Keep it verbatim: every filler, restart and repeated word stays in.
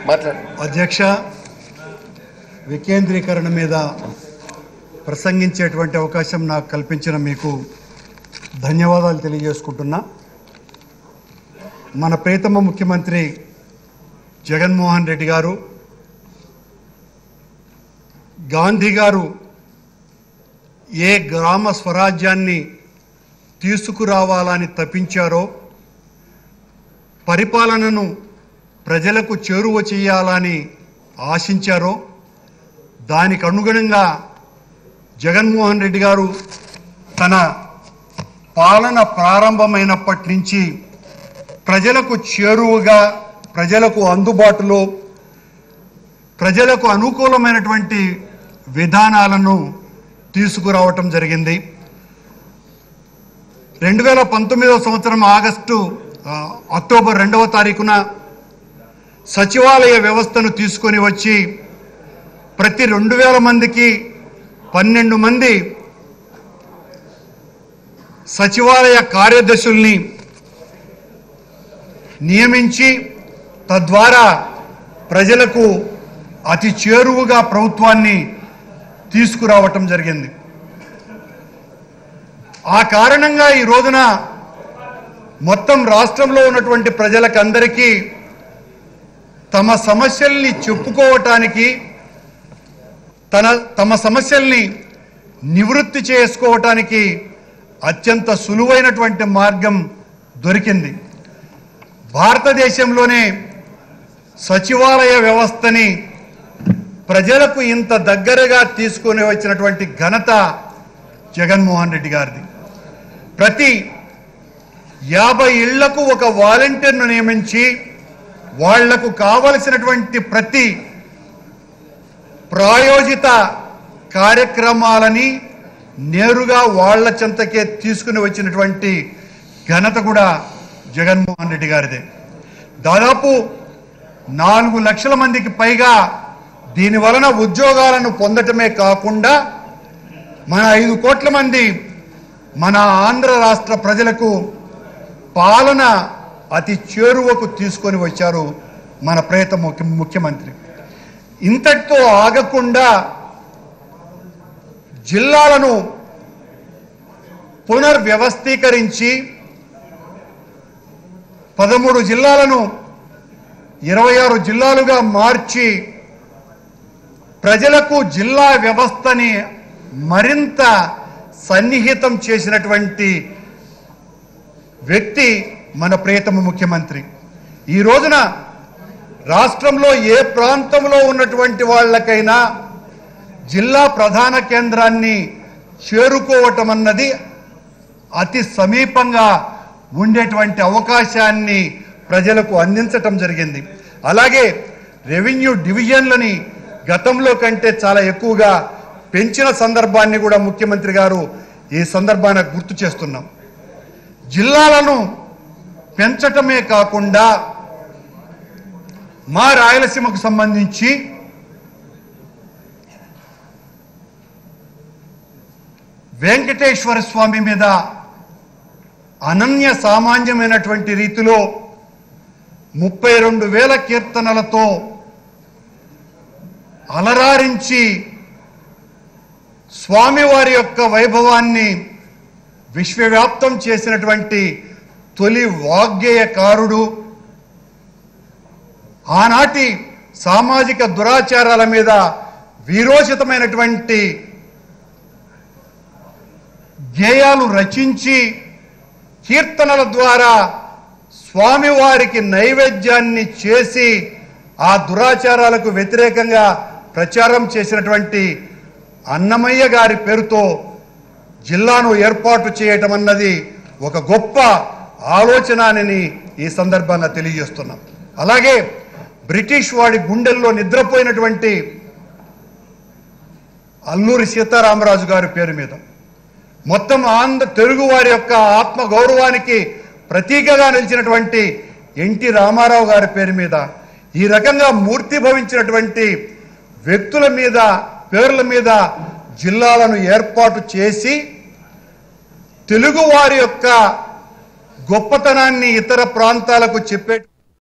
అధ్యక్ష, వికేంద్రీకరణ మీద ప్రసంగించేటువంటి అవకాశం నాకు కల్పించిన మీకు ధన్యవాదాలు తెలియజేసుకుంటున్నా. మన ప్రియతమ ముఖ్యమంత్రి జగన్మోహన్ రెడ్డి గారు, గాంధీ గారు ఏ గ్రామ స్వరాజ్యాన్ని తీసుకురావాలని తప్పించారో, పరిపాలనను ప్రజలకు చేరువ చేయాలని ఆశించారో, దానికి అనుగుణంగా జగన్మోహన్ రెడ్డి గారు తన పాలన ప్రారంభమైనప్పటి నుంచి ప్రజలకు చేరువగా, ప్రజలకు అందుబాటులో, ప్రజలకు అనుకూలమైనటువంటి విధానాలను తీసుకురావటం జరిగింది. రెండు వేల పంతొమ్మిదవ సంవత్సరం ఆగస్టు అక్టోబర్ రెండవ తారీఖున సచివాలయ వ్యవస్థను తీసుకొని వచ్చి ప్రతి రెండు వేల మందికి పన్నెండు మంది సచివాలయ కార్యదర్శుల్ని నియమించి తద్వారా ప్రజలకు అతి చేరువుగా ప్రభుత్వాన్ని తీసుకురావటం జరిగింది. ఆ కారణంగా ఈ రోజున మొత్తం రాష్ట్రంలో ఉన్నటువంటి ప్రజలకందరికీ తమ సమస్యల్ని చెప్పుకోవటానికి, తన తమ సమస్యల్ని నివృత్తి చేసుకోవటానికి అత్యంత సులువైనటువంటి మార్గం దొరికింది. భారతదేశంలోనే సచివాలయ వ్యవస్థని ప్రజలకు ఇంత దగ్గరగా తీసుకొని వచ్చినటువంటి ఘనత జగన్మోహన్ రెడ్డి గారిది. ప్రతి యాభై ఇళ్లకు ఒక వాలంటీర్ను నియమించి వాళ్లకు కావలసినటువంటి ప్రతి ప్రాయోజిత కార్యక్రమాలని నేరుగా వాళ్ల చెంతకే తీసుకుని వచ్చినటువంటి ఘనత కూడా జగన్మోహన్ రెడ్డి గారిదే. దాదాపు నాలుగు లక్షల మందికి పైగా దీని వలన ఉద్యోగాలను పొందటమే కాకుండా మన ఐదు కోట్ల మంది మన ఆంధ్ర రాష్ట్ర ప్రజలకు పాలన అతి చేరువకు తీసుకొని వచ్చారు మన ప్రియతమ ముఖ్యమంత్రి. ఇంతటితో ఆగకుండా జిల్లాలను పునర్వ్యవస్థీకరించి పదమూడు జిల్లాలను ఇరవై ఆరు జిల్లాలుగా మార్చి ప్రజలకు జిల్లా వ్యవస్థని మరింత సన్నిహితం చేసినటువంటి వ్యక్తి మన ప్రియతమ ముఖ్యమంత్రి. ఈ రోజున రాష్ట్రంలో ఏ ప్రాంతంలో ఉన్నటువంటి వాళ్ళకైనా జిల్లా ప్రధాన కేంద్రాన్ని చేరుకోవటం అన్నది అతి సమీపంగా ఉండేటువంటి అవకాశాన్ని ప్రజలకు అందించటం జరిగింది. అలాగే రెవెన్యూ డివిజన్లని గతంలో కంటే చాలా ఎక్కువగా పెంచిన సందర్భాన్ని కూడా ముఖ్యమంత్రి గారు ఈ సందర్భాన్ని గుర్తు చేస్తున్నాం. జిల్లాలను పెంచటమే కాకుండా మా రాయలసీమకు సంబంధించి వెంకటేశ్వర స్వామి మీద అనన్య సామాన్యమైనటువంటి రీతిలో ముప్పై రెండు వేల కీర్తనలతో అలరారించి స్వామివారి యొక్క వైభవాన్ని విశ్వవ్యాప్తం చేసినటువంటి తొలి వాగ్గేయకారుడు, ఆనాటి సామాజిక దురాచారాల మీద వీరోచితమైనటువంటి గేయాలు రచించి కీర్తనల ద్వారా స్వామివారికి నైవేద్యాన్ని చేసి ఆ దురాచారాలకు వ్యతిరేకంగా ప్రచారం చేసినటువంటి అన్నమయ్య గారి పేరుతో జిల్లాను ఏర్పాటు చేయటం అన్నది ఒక గొప్ప ఆలోచన అని ఈ సందర్భంగా తెలియజేస్తున్నాం. అలాగే బ్రిటిష్ వాడి గుండెల్లో నిద్రపోయినటువంటి అల్లూరి సీతారామరాజు గారి పేరు మీద, మొత్తం ఆంధ్ర తెలుగు వారి యొక్క ఆత్మ గౌరవానికి ప్రతీకగా నిలిచినటువంటి ఎన్టీ రామారావు గారి పేరు మీద, ఈ రకంగా మూర్తి భవించినటువంటి వ్యక్తుల మీద, పేర్ల మీద జిల్లాలను ఏర్పాటు చేసి తెలుగు వారి యొక్క గొప్పతనాన్ని ఇతర ప్రాంతాలకు చెప్పే